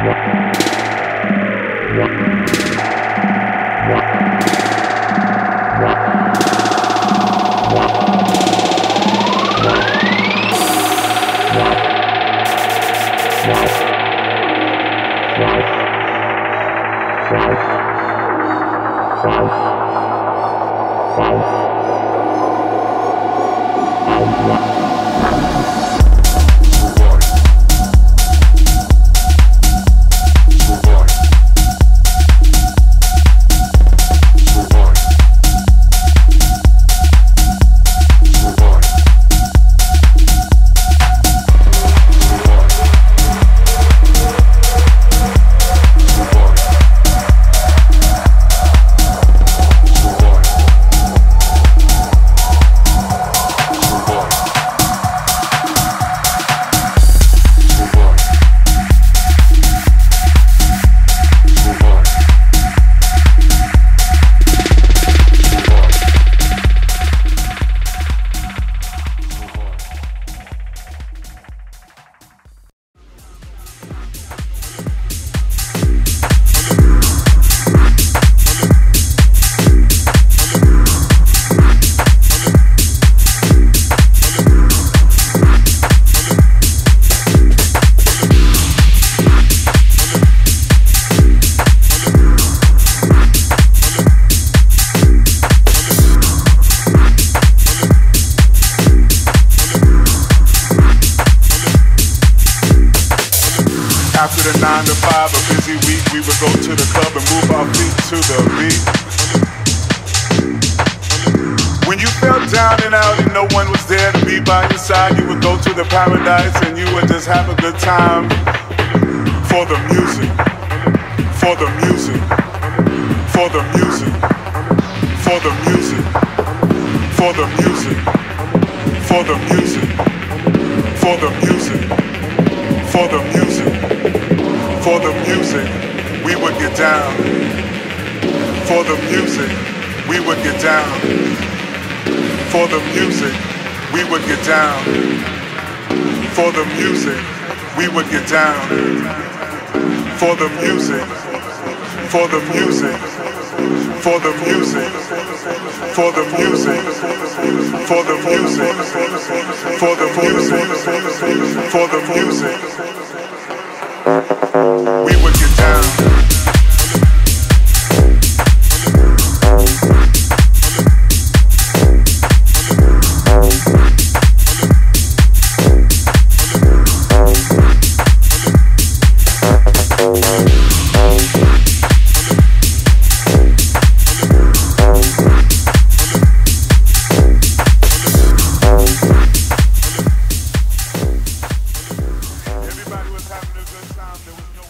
After the 9 to 5, a busy week, we would go to the club and move our feet to the beat. When you felt down and out and no one was there to be by your side, you would go to the paradise and you would just have a good time. For the music, for the music, for the music, for the music, for the music, for the music, for the music, for the music. For the music, we would get down. For the music, we would get down. For the music, we would get down. For the music, we would get down. For the music, for the music, for the music, for the music, for the music, for the music, for the music. We would get down. Everybody was having a good time. There was no